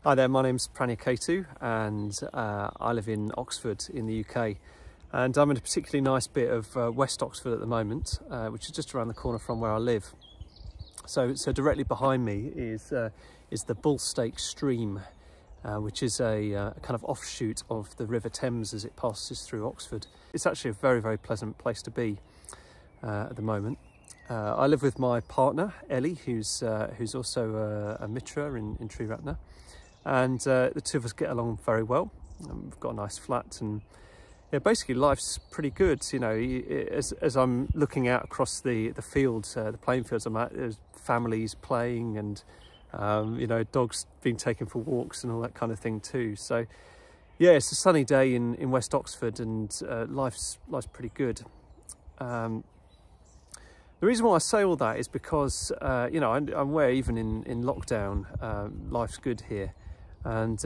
Hi there, my name's Prajnaketu and I live in Oxford in the UK, and I'm in a particularly nice bit of West Oxford at the moment, which is just around the corner from where I live. So directly behind me is the Bull Stake stream, which is a kind of offshoot of the River Thames as it passes through Oxford. It's actually a very, very pleasant place to be at the moment. I live with my partner Ellie, who's also a Mitra in Triratna. And the two of us get along very well. We've got a nice flat, and yeah, basically life's pretty good. You know, as I'm looking out across the fields, the playing fields I'm at, there's families playing, and you know, dogs being taken for walks and all that kind of thing too. So yeah, it's a sunny day in West Oxford, and life's pretty good. The reason why I say all that is because you know, I'm aware even in lockdown, life's good here. And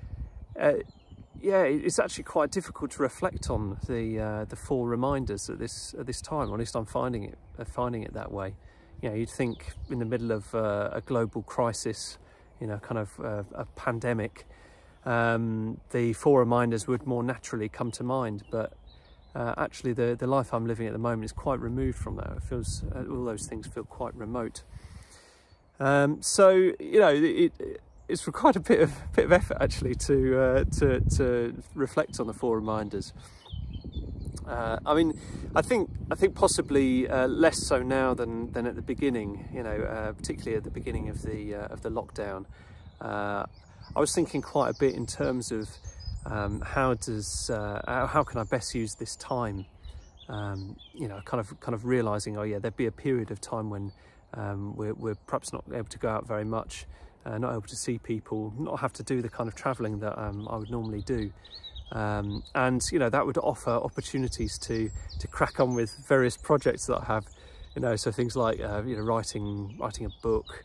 yeah, it's actually quite difficult to reflect on the four reminders at this time. Or at least I'm finding it that way. You know, you'd think in the middle of a global crisis, you know, kind of a pandemic, the four reminders would more naturally come to mind. But actually, the life I'm living at the moment is quite removed from that. It feels all those things feel quite remote. So you know, it's required a bit of effort actually to reflect on the four reminders. I mean, I think possibly less so now than at the beginning. You know, particularly at the beginning of the lockdown. I was thinking quite a bit in terms of how can I best use this time. You know, kind of realising, oh yeah, there'd be a period of time when we're perhaps not able to go out very much. Not able to see people, not have to do the kind of travelling that I would normally do, and you know, that would offer opportunities to crack on with various projects that I have. You know, so things like you know, writing a book.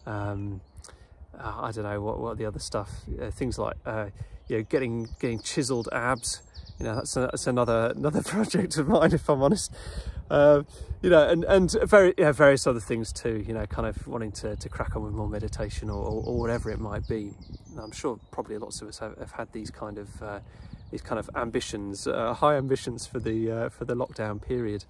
I don't know what the other stuff. Things like you know, getting chiselled abs. You know, that's another project of mine, if I'm honest. You know, and various other things too. You know, kind of wanting to crack on with more meditation or whatever it might be. I'm sure probably lots of us have had these kind of ambitions, high ambitions for the lockdown period.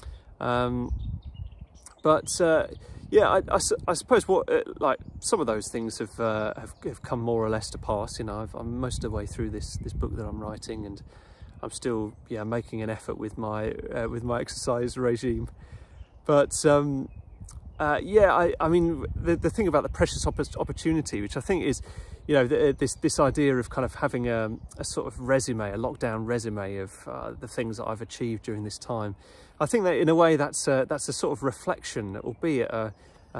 But yeah, I suppose what like some of those things have come more or less to pass. You know, I'm most of the way through this book that I'm writing, and I'm still, yeah, making an effort with my exercise regime. But yeah, I mean, the thing about the precious opportunity, which I think is, you know, this idea of kind of having a sort of resume, a lockdown resume of the things that I've achieved during this time. I think that in a way that's a sort of reflection, albeit a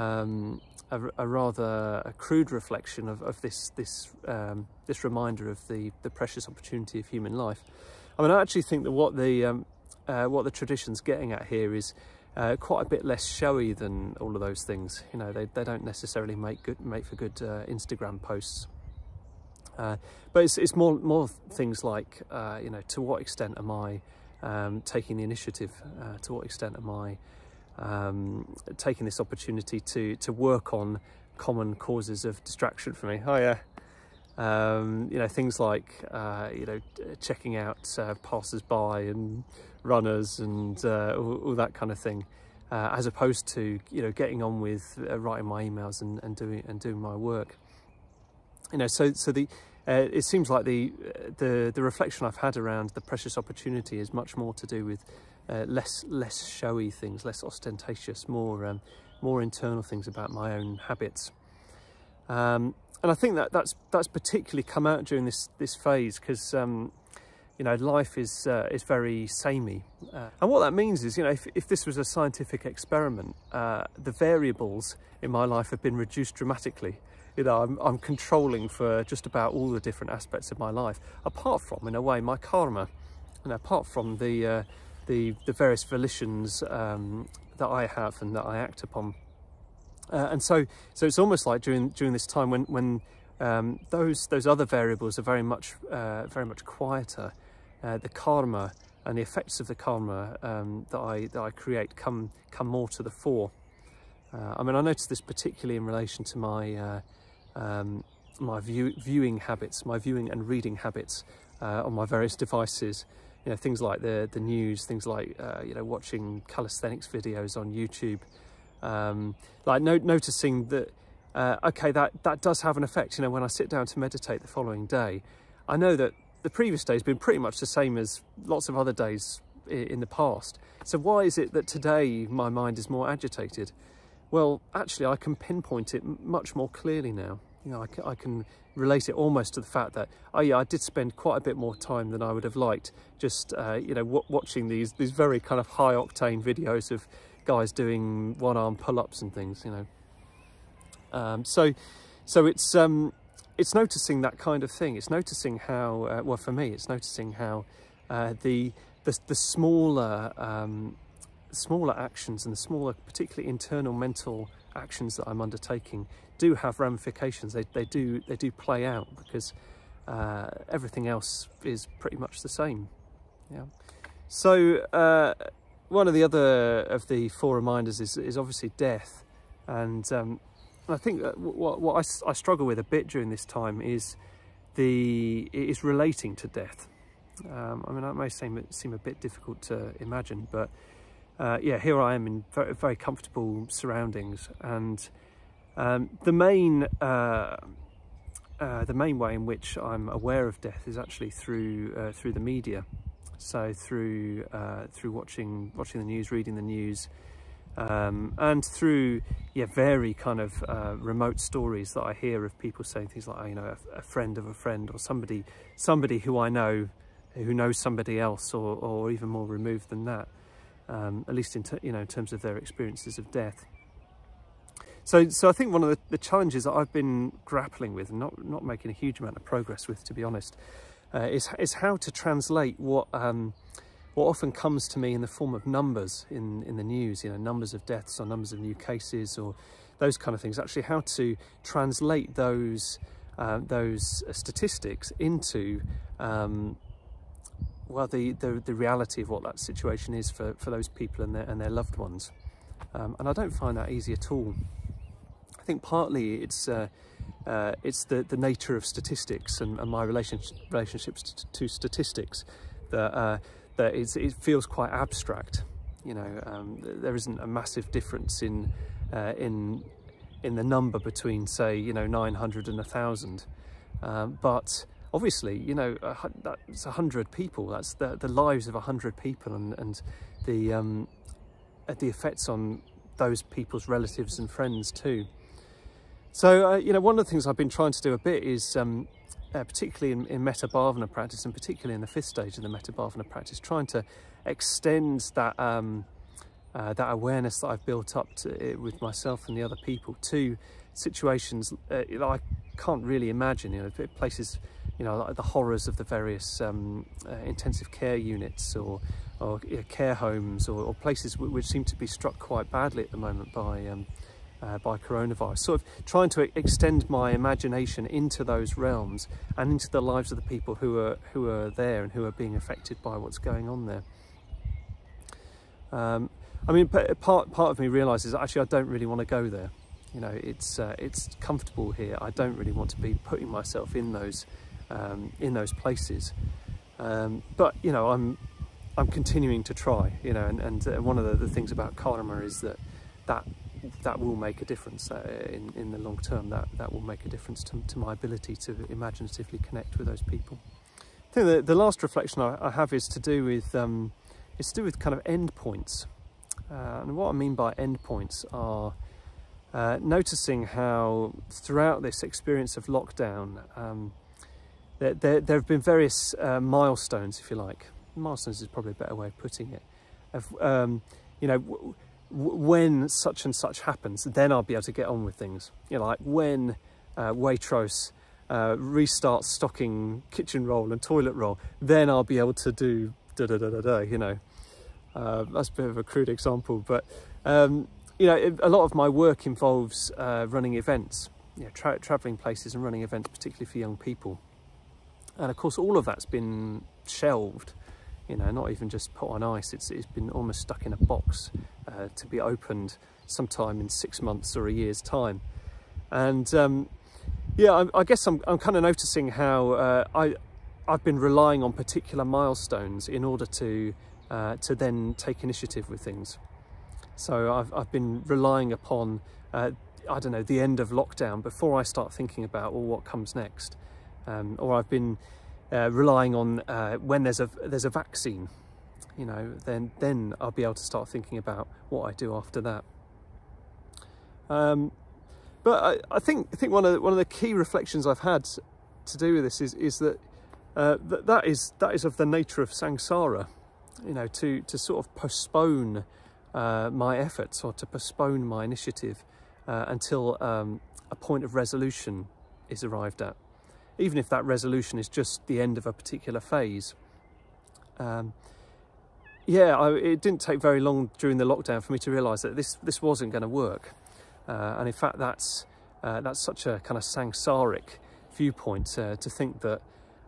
rather crude reflection of this reminder of the precious opportunity of human life. I mean, I actually think that what the tradition's getting at here is quite a bit less showy than all of those things. You know, they don't necessarily make for good Instagram posts. But it's more things like, you know, to what extent am I taking the initiative? To what extent am I taking this opportunity to work on common causes of distraction for me? Oh yeah. You know, things like you know, checking out passers-by and runners and all that kind of thing, as opposed to, you know, getting on with writing my emails and doing my work. You know, so it seems like the reflection I've had around the precious opportunity is much more to do with less showy things, less ostentatious, more internal things about my own habits. And I think that's particularly come out during this phase, because you know, life is very samey, and what that means is, you know, if this was a scientific experiment, the variables in my life have been reduced dramatically. You know, I'm controlling for just about all the different aspects of my life, apart from, in a way, my karma, and apart from the various volitions that I have and that I act upon. And so it's almost like during this time when those other variables are very much quieter, the karma and the effects of the karma that I create come more to the fore. I mean, I noticed this particularly in relation to my my viewing habits, my viewing and reading habits on my various devices. You know, things like the news, things like you know, watching calisthenics videos on YouTube, like noticing that okay, that does have an effect. You know, when I sit down to meditate the following day, I know that the previous day has been pretty much the same as lots of other days in the past. So why is it that today my mind is more agitated? Well, actually, I can pinpoint it much more clearly now. You know, I can relate it almost to the fact that, oh yeah, I did spend quite a bit more time than I would have liked just, you know, watching these very kind of high octane videos of guys doing one-arm pull-ups and things, you know. So it's noticing that kind of thing. It's noticing how, well, for me, it's noticing how the smaller actions and the smaller, particularly internal mental actions that I'm undertaking do have ramifications. They do play out, because everything else is pretty much the same. Yeah. So one of the other of the 4 reminders is obviously death, and I think that what I struggle with a bit during this time is relating to death. I mean, that may seem a bit difficult to imagine, but yeah, here I am in very comfortable surroundings, and the main way in which I'm aware of death is actually through the media. So through watching the news, reading the news, and through very kind of remote stories that I hear of people saying things like, oh, you know, a friend of a friend, or somebody who I know who knows somebody else, or even more removed than that, at least in terms of their experiences of death. So I think one of the challenges that I've been grappling with, and not making a huge amount of progress with, to be honest, is how to translate what often comes to me in the form of numbers in the news, you know, numbers of deaths or numbers of new cases or those kind of things. Actually, how to translate those statistics into well, the reality of what that situation is for those people and their loved ones. And I don't find that easy at all. I think partly it's the nature of statistics and my relationships to statistics that it feels quite abstract. You know, there isn't a massive difference in the number between, say, you know, 900 and 1,000, but obviously, you know, that's 100 people. That's the lives of 100 people, and the effects on those people's relatives and friends too. So, you know, one of the things I've been trying to do a bit is, particularly in Metta Bhavana practice, and particularly in the 5th stage of the Metta Bhavana practice, trying to extend that that awareness that I've built up with myself and the other people to situations that I can't really imagine. You know, places, you know, like the horrors of the various intensive care units or care homes, or places which seem to be struck quite badly at the moment by coronavirus. Sort of trying to extend my imagination into those realms and into the lives of the people who are there and who are being affected by what's going on there. I mean, part of me realises actually I don't really want to go there. You know, it's comfortable here. I don't really want to be putting myself in those places. But you know, I'm continuing to try. You know, and one of the things about karma is that will make a difference in the long term. That will make a difference to my ability to imaginatively connect with those people. I think the last reflection I have is to do with kind of endpoints. And what I mean by endpoints are noticing how throughout this experience of lockdown, there have been various milestones, if you like. Milestones is probably a better way of putting it. Of you know, when such and such happens, then I'll be able to get on with things. You know, like when Waitrose restarts stocking kitchen roll and toilet roll, then I'll be able to do da-da-da-da-da, you know. That's a bit of a crude example, but you know, a lot of my work involves running events, you know, traveling places and running events, particularly for young people. And of course, all of that's been shelved, you know, not even just put on ice. It's been almost stuck in a box to be opened sometime in 6 months or a year's time. And yeah, I guess I'm kind of noticing how I've been relying on particular milestones in order to then take initiative with things. So I've been relying upon, I don't know, the end of lockdown before I start thinking about, well, what comes next. Or I've been relying on when there's a vaccine, you know, then I'll be able to start thinking about what I do after that. But I think one of the key reflections I've had to do with this is that that is of the nature of samsara, you know, to sort of postpone my efforts or to postpone my initiative until a point of resolution is arrived at, even if that resolution is just the end of a particular phase. Yeah, it didn't take very long during the lockdown for me to realise that this wasn't going to work, and in fact that's such a kind of samsaric viewpoint to think that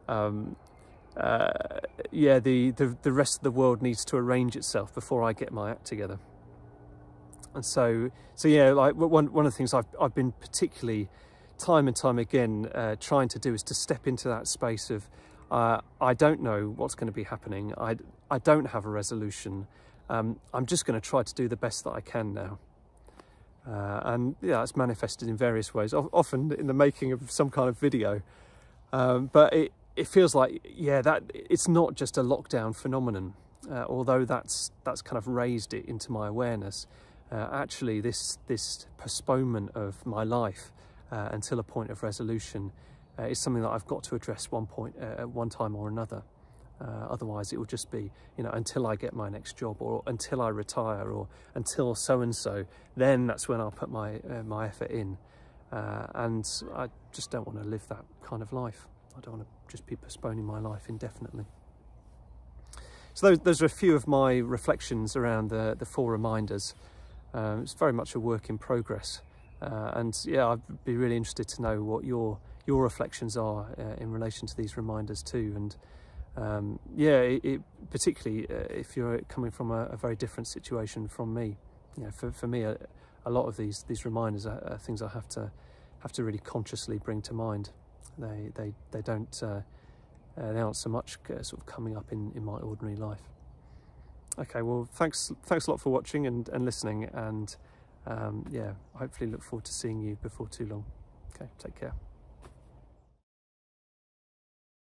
yeah, the rest of the world needs to arrange itself before I get my act together. And so yeah, like one of the things I've been particularly time and time again trying to do is to step into that space of I don't know what's going to be happening. I don't have a resolution. I'm just going to try to do the best that I can now. And yeah, it's manifested in various ways, often in the making of some kind of video. But it feels like, yeah, that it's not just a lockdown phenomenon, although that's kind of raised it into my awareness. Actually, this postponement of my life until a point of resolution is something that I've got to address at one time or another. Otherwise, it will just be, you know, until I get my next job, or until I retire, or until so and so. Then that's when I'll put my effort in. And I just don't want to live that kind of life. I don't want to just be postponing my life indefinitely. So those are a few of my reflections around the 4 reminders. It's very much a work in progress. And yeah, I'd be really interested to know what your reflections are in relation to these reminders too. And yeah, particularly if you're coming from a very different situation from me. You know, for me, a lot of these reminders are things I have to really consciously bring to mind. They aren't so much sort of coming up in my ordinary life. Okay, well, thanks a lot for watching and listening, and yeah, hopefully look forward to seeing you before too long. Okay, take care.